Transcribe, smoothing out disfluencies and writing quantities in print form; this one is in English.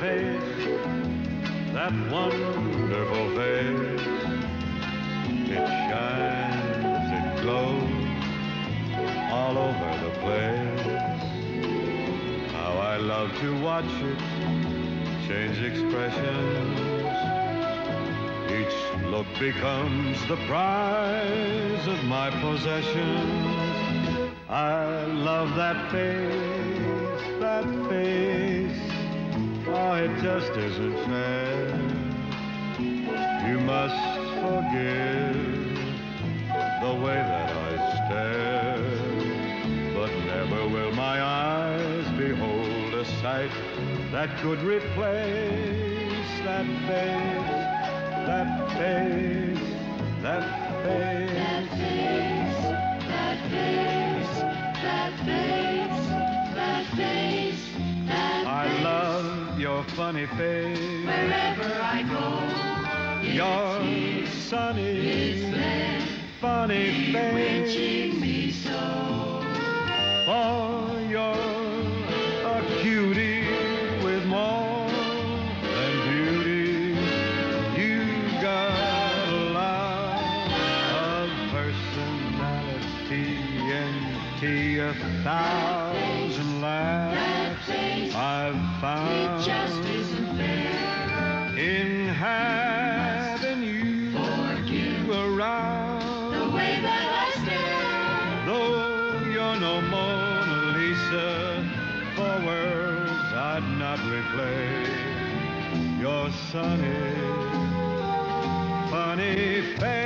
face, that wonderful face. It shines, it glows all over the place. How I love to watch it change expressions. Each look becomes the prize of my possessions. I love that face, that face. Oh, it just isn't fair. You must forgive the way that I stare, but never will my eyes behold a sight that could replace that face, that face, that face. That face, that face, that face, that face. I love your funny face. Wherever I go, your sunny, it's there, funny face. bewitching me so. For you're a cutie with more than beauty. You've got a lot of personality and a thousand laughs I've found. It just isn't fair In having you around. the way that I stare. Though you're no Mona Lisa, for worlds I'd not replace your sunny, funny face.